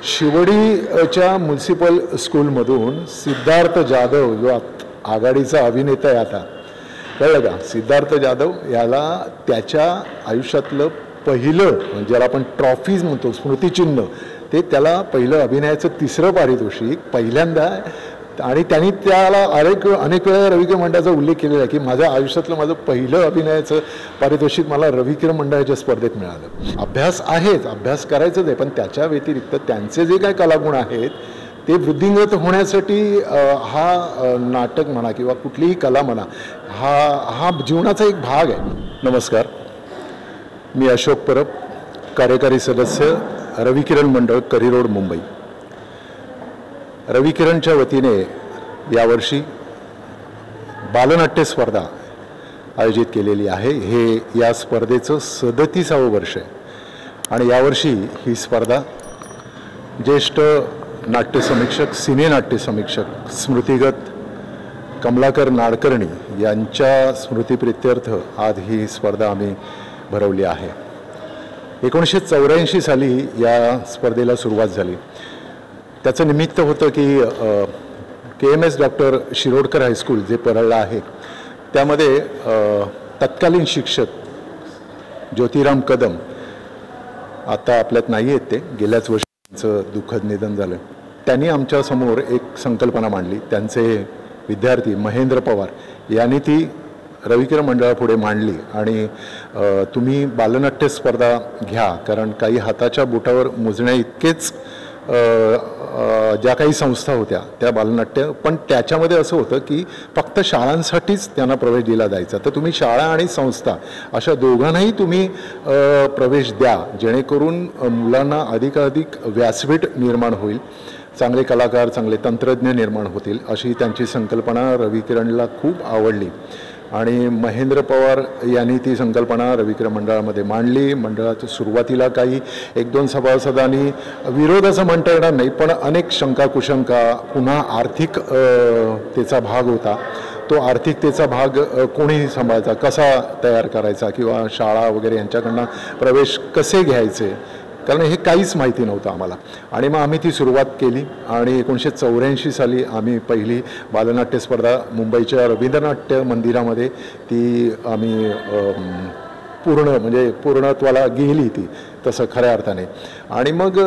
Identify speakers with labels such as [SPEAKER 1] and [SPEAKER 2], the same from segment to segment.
[SPEAKER 1] शिवडीच्या municipal स्कूलमधून सिद्धार्थ जाधव जो आघाडीचा अभिनेता आहे आता, कळलं का? सिद्धार्थ जाधव याला त्याच्या आयुष्यातलं पहिलं म्हणजे ज्याला आपण ट्रॉफीज म्हणतो, स्मृतिचिन्ह, ते त्याला पहिलं अभिनयाचं 3रं पारितोषिक पहिल्यांदा. आणि त्यांनी त्याला अनेक वेळा रविकिरण मंडळाचा उल्लेख केलेला आहे की माझ्या आयुष्यातलं माझं पहिलं अभिनयाचं पारितोषिक मला रविकिरण मंडळाच्या स्पर्धेत मिळालं. अभ्यास आहेच, अभ्यास करायचंच आहे, पण त्याच्या व्यतिरिक्त त्यांचे जे काही कलागुण आहेत ते वृद्धिंगत होण्यासाठी हा नाटक म्हणा किंवा कुठलीही कला म्हणा हा जीवनाचा एक भाग आहे. नमस्कार, मी अशोक परब, कार्यकारी सदस्य, रविकिरण मंडळ, करी रोड, मुंबई. रविकिरणच्या वतीने यावर्षी बालनाट्य स्पर्धा आयोजित केलेली आहे. हे या स्पर्धेचं 37वं वर्ष आहे आणि यावर्षी ही स्पर्धा ज्येष्ठ नाट्यसमीक्षक, सिने नाट्यसमीक्षक स्मृतिगत कमलाकर नाडकर्णी यांच्या स्मृतिप्रित्यर्थ आज ही स्पर्धा आम्ही भरवली आहे. 1984 साली या स्पर्धेला सुरुवात झाली. त्याचं निमित्त होतं की KMS डॉक्टर शिरोडकर हायस्कूल जे परळला आहे त्यामध्ये तत्कालीन शिक्षक ज्योतिराम कदम आता आपल्यात नाही आहेत, ते गेल्याच वर्षी त्यांचं दुःखद निधन झालं. त्यांनी आमच्यासमोर एक संकल्पना मांडली. त्यांचे विद्यार्थी महेंद्र पवार यांनी ती रविकिरण मंडळापुढे मांडली आणि तुम्ही बालनाट्य स्पर्धा घ्या, कारण काही हाताच्या बोटावर मोजण्या इतकेच ज्या काही संस्था होत्या त्या बालनाट्य, पण त्याच्यामध्ये असं होतं की फक्त शाळांसाठीच त्यांना प्रवेश दिला जायचा. तर तुम्ही शाळा आणि संस्था अशा दोघांनाही तुम्ही प्रवेश द्या, जेणेकरून मुलांना अधिकाधिक व्यासपीठ निर्माण होईल, चांगले कलाकार, चांगले तंत्रज्ञ निर्माण होतील, अशी त्यांची संकल्पना रविकिरणला खूप आवडली आणि महेंद्र पवार यांनी ती संकल्पना रविकिरण मंडळामध्ये मांडली. मंडळाच्या सुरुवातीला काही 1-2 सभासदांनी विरोध असं म्हणता येणार नाही, पण अनेक शंका कुशंका, पुन्हा आर्थिक त्याचा भाग होता. तो आर्थिकतेचा भाग कोणीही सांभाळायचा, कसा तयार करायचा किंवा शाळा वगैरे यांच्याकडनं प्रवेश कसे घ्यायचे, कारण हे काहीच माहिती नव्हतं आम्हाला. आणि मग आम्ही ती सुरुवात केली आणि 1984 साली आम्ही पहिली बालनाट्य स्पर्धा मुंबईच्या रवींद्रनाट्य मंदिरामध्ये ती आम्ही पूर्णत्वाला गेली ती तसं खऱ्या अर्थाने. आणि मग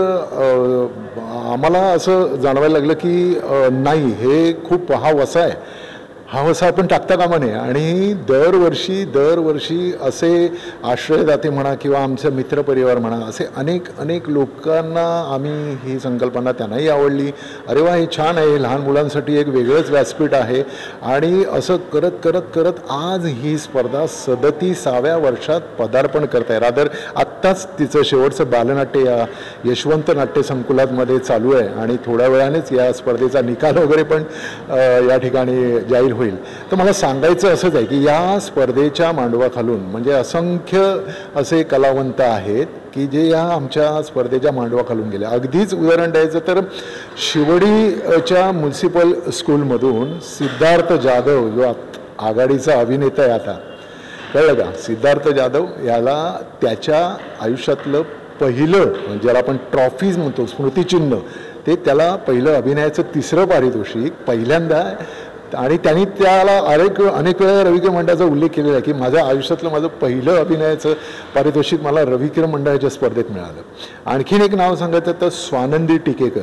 [SPEAKER 1] आम्हाला असं जाणवायला लागलं की नाही, हे खूप हा वसा आहे, हा वसा आपण टाकता कामा नये. आणि दरवर्षी असे आश्रयदाते म्हणा किंवा आमचे मित्रपरिवार म्हणा, असे अनेक लोकांना आम्ही ही संकल्पना त्यांनाही आवडली. अरे वा, हे छान आहे, लहान मुलांसाठी एक वेगळंच व्यासपीठ आहे. आणि असं करत आज ही स्पर्धा 37व्या वर्षात पदार्पण करत आहे. रादर आत्ताच तिचं शेवटचं बालनाट्य या यशवंत नाट्य संकुलामध्ये चालू आहे आणि थोड्या वेळानेच या स्पर्धेचा निकाल वगैरे पण या ठिकाणी जाहीर होईल. तर मला सांगायचं असंच आहे की या स्पर्धेच्या मांडवाखालून म्हणजे असंख्य असे कलावंत आहेत की जे या आमच्या स्पर्धेच्या मांडवाखालून गेले. अगदीच उदाहरण द्यायचं तर शिवडीच्या म्युनिसिपल स्कूलमधून सिद्धार्थ जाधव जो आघाडीचा अभिनेता आहे आता, कळलं का? सिद्धार्थ जाधव याला त्याच्या आयुष्यातलं पहिलं म्हणजे ज्याला आपण ट्रॉफीज म्हणतो, स्मृतिचिन्ह, ते त्याला पहिलं अभिनयाचं 3रं पारितोषिक पहिल्यांदा. आणि त्यांनी त्याला अनेक वेळा रविकिरण मंडळाचा उल्लेख केलेला आहे की माझ्या आयुष्यातलं माझं पहिलं अभिनयाचं पारितोषिक मला रविकिरण मंडळाच्या स्पर्धेत मिळालं. आणखीन एक नाव सांगायचं तर स्वानंदी टिकेकर,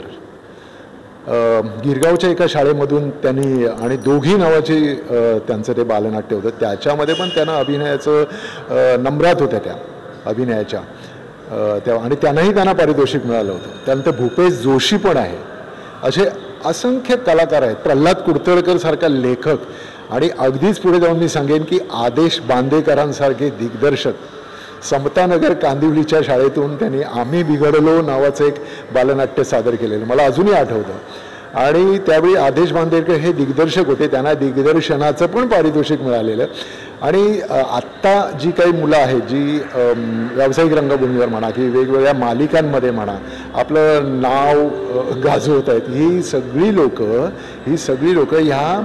[SPEAKER 1] गिरगावच्या एका शाळेमधून त्यांनी, आणि दोघी नावाची त्यांचं ते बालनाट्य होतं, त्याच्यामध्ये पण त्यांना अभिनयाचं नम्रात होत्या त्या अभिनयाच्या तेव्हा, आणि त्यांना पारितोषिक मिळालं होतं. त्यानंतर भूपेश जोशी पण आहे. असे असंख्य कलाकार आहेत, प्रल्हाद कुडतळकर सारखा लेखक, आणि अगदीच पुढे जाऊन मी सांगेन की आदेश बांदेकरांसारखे दिग्दर्शक. समतानगर कांदिवलीच्या शाळेतून त्यांनी आम्ही बिघडलो नावाचं एक बालनाट्य सादर केलेलं मला अजूनही आठवतं. आणि त्यावेळी आदेश बांदेकर हे दिग्दर्शक होते, त्यांना दिग्दर्शनाचं पण पारितोषिक मिळालेलं. आणि आत्ता जी काही मुलं आहेत जी व्यावसायिक रंगभूमीवर म्हणा की वेगवेगळ्या मालिकांमध्ये म्हणा आपलं नाव गाजवत आहेत, ही सगळी लोक ह्या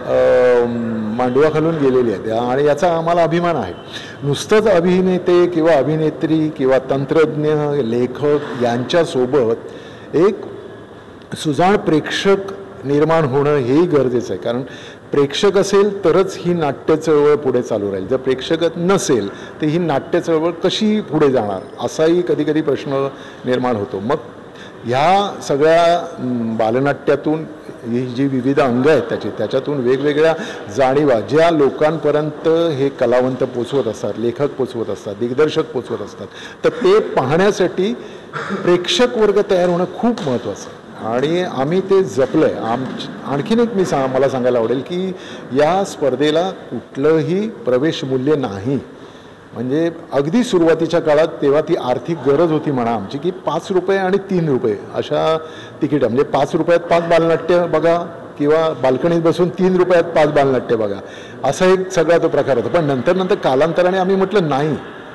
[SPEAKER 1] मांडवाखालून गेलेली आहेत आणि याचा आम्हाला अभिमान आहे. नुसतंच अभिनेते किंवा अभिनेत्री किंवा तंत्रज्ञ, लेखक यांच्यासोबत एक सुजाण प्रेक्षक निर्माण होणं हेही गरजेचं आहे, कारण प्रेक्षक असेल तरच ही नाट्य चळवळ पुढे चालू राहील. जर प्रेक्षक नसेल तर ही नाट्य चळवळ कशी पुढे जाणार असाही कधी कधी प्रश्न निर्माण होतो. मग ह्या सगळ्या बालनाट्यातून ही जी विविध अंग आहेत त्याच्यातून वेगवेगळ्या जाणीवा ज्या लोकांपर्यंत हे कलावंत पोचवत असतात, लेखक पोचवत असतात, दिग्दर्शक पोचवत असतात, तर ते पाहण्यासाठी प्रेक्षक वर्ग तयार होणं खूप महत्त्वाचं आहे आणि आम्ही ते जपलं आहे. आणखीन एक मला सांगायला आवडेल की या स्पर्धेला कुठलंही प्रवेश मूल्य नाही. म्हणजे अगदी सुरुवातीच्या काळात तेव्हा ती आर्थिक गरज होती म्हणा आमची की 5 रुपये आणि 3 रुपये अशा तिकीट, म्हणजे 5 रुपयात 5 बालनाट्य बघा किंवा बाल्कनीत बसून 3 रुपयात 5 बालनाट्य बघा, असा एक सगळा तो प्रकार होता. पण नंतर कालांतराने आम्ही म्हटलं नाही,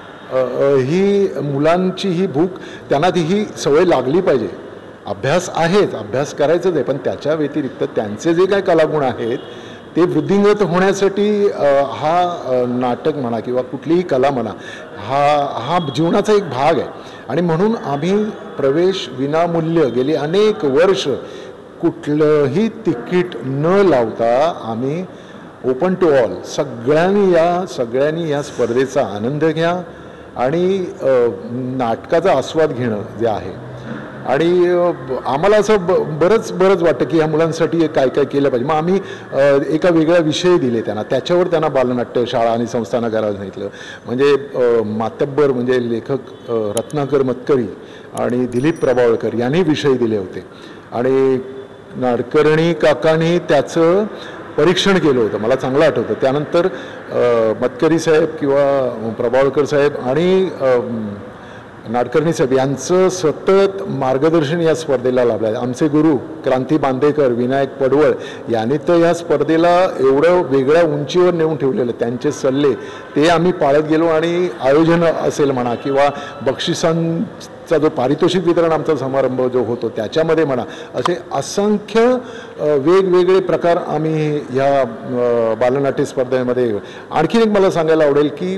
[SPEAKER 1] ही मुलांची ही भूक त्यांना ती ही सवय लागली पाहिजे. अभ्यास आहेच, अभ्यास करायचंच आहे, पण त्याच्या व्यतिरिक्त त्यांचे जे काही कलागुण आहेत ते वृद्धिंगत होण्यासाठी हा नाटक म्हणा किंवा कुठलीही कला म्हणा हा जीवनाचा एक भाग आहे. आणि म्हणून आम्ही प्रवेश विनामूल्य गेली अनेक वर्ष कुठलंही तिकीट न लावता आम्ही ओपन टू ऑल सगळ्यांनी या स्पर्धेचा आनंद घ्या आणि नाटकाचा आस्वाद घेणं जे आहे. आणि आम्हाला असं बरंच वाटतं की ह्या मुलांसाठी काय काय केलं पाहिजे. मग आम्ही एका वेगळ्या विषय दिले त्याच्यावर त्यांना बालनाट्य शाळा आणि संस्थांना करायला सांगितलं. म्हणजे मातब्बर म्हणजे लेखक रत्नाकर मतकरी आणि दिलीप प्रभावळकर यांनी विषय दिले होते आणि नाडकर्णी काकांनी त्याचं परीक्षण केलं होतं, मला चांगलं आठवतं. त्यानंतर मतकरी साहेब किंवा प्रभावळकर साहेब आणि नाडकर्णी साहेब यांचं सतत मार्गदर्शन या स्पर्धेला लाभलं आहे. आमचे गुरु क्रांती बांदेकर, विनायक पडवळ यांनी तर या स्पर्धेला एवढं वेगळ्या उंचीवर नेऊन ठेवलेलं, त्यांचे सल्ले ते आम्ही पाळत गेलो आणि आयोजन असेल म्हणा किंवा बक्षिसांचा जो पारितोषिक वितरण आमचा समारंभ जो होतो त्याच्यामध्ये म्हणा, असे असंख्य वेगवेगळे प्रकार आम्ही ह्या बालनाट्य स्पर्धेमध्ये. आणखीन एक मला सांगायला आवडेल की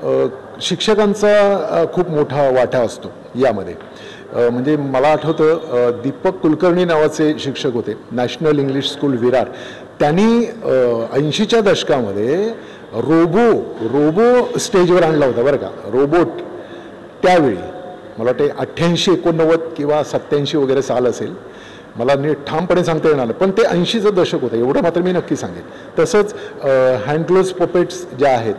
[SPEAKER 1] शिक्षकांचा खूप मोठा वाटा असतो यामध्ये. म्हणजे मला आठवतं दीपक कुलकर्णी नावाचे शिक्षक होते, नॅशनल इंग्लिश स्कूल विरार. त्यांनी 80च्या दशकामध्ये रोबो स्टेजवर आणला होता बरं का, रोबोट. त्यावेळी मला वाटते 88, 89 किंवा 87 वगैरे साल असेल, मला नीट ठामपणे सांगता येणार नाही, पण ते 80चं दशक होतं एवढं मात्र मी नक्की सांगेन. तसंच हँडक्लोज पपेट्स ज्या आहेत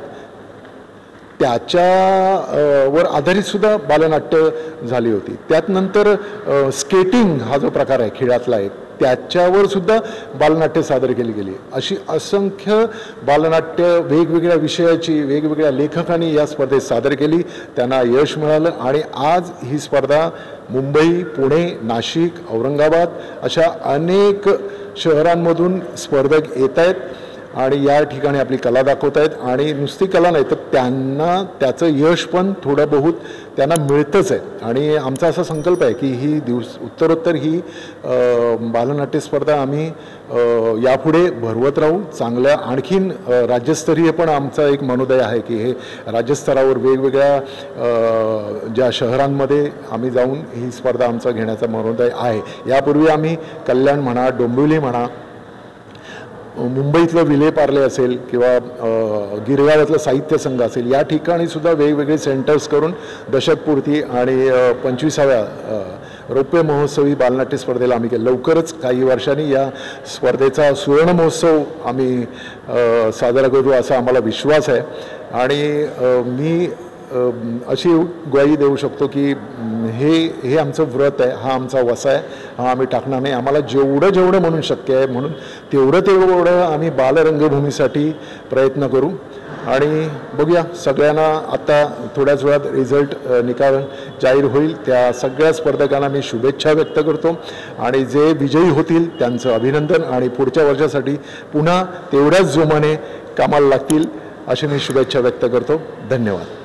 [SPEAKER 1] त्याच्यावर आधारितसुद्धा बालनाट्य झाली होती. त्यात नंतर स्केटिंग हा जो प्रकार आहे खेळातला एक, त्याच्यावर सुद्धा बालनाट्य सादर केली गेली. अशी असंख्य बालनाट्य वेगवेगळ्या विषयाची वेगवेगळ्या लेखकांनी या स्पर्धेत सादर केली, त्यांना यश मिळालं. आणि आज ही स्पर्धा मुंबई, पुणे, नाशिक, औरंगाबाद अशा अनेक शहरांमधून स्पर्धक येत आहेत आणि या ठिकाणी आपली कला दाखवत आहेत. आणि नुसती कला नाही तर त्यांना त्याचं यश पण थोडं बहुत त्यांना मिळतंच आहे. आणि आमचा असा संकल्प आहे की ही उत्तरोत्तर ही बालनाट्य स्पर्धा आम्ही यापुढे भरवत राहू. चांगल्या आणखीन राज्यस्तरीय पण आमचा एक मनोदय आहे की हे राज्यस्तरावर वेगवेगळ्या ज्या शहरांमध्ये आम्ही जाऊन ही स्पर्धा आमचा घेण्याचा मनोदय आहे. यापूर्वी आम्ही कल्याण म्हणा, डोंबिवली म्हणा, मुंबईतलं विलेपार्ले असेल किंवा गिरगावातलं साहित्य संघ असेल, या ठिकाणी सुद्धा वेगवेगळे सेंटर्स करून दशकपूर्ती आणि 25व्या रौप्य महोत्सवी बालनाट्य स्पर्धेला आम्ही केलं. लवकरच काही वर्षांनी या स्पर्धेचा सुवर्ण महोत्सव आम्ही साजरा करू असा आम्हाला विश्वास आहे. आणि मी अशी ग्वाही देऊ शकतो की हे आमचं व्रत आहे, हा आमचा वसा आहे, हा आम्ही टाकणार नाही. आम्हाला जेवढं म्हणून शक्य आहे म्हणून तेवढं आम्ही बालरंगभूमीसाठी प्रयत्न करू. आणि बघूया, सगळ्यांना आता थोड्याच वेळात रिझल्ट निकाल जाहीर होईल. त्या सगळ्या स्पर्धकांना मी शुभेच्छा व्यक्त करतो आणि जे विजयी होतील त्यांचं अभिनंदन आणि पुढच्या वर्षासाठी पुन्हा तेवढ्याच जोमाने कामाला लागतील अशी मी शुभेच्छा व्यक्त करतो. धन्यवाद.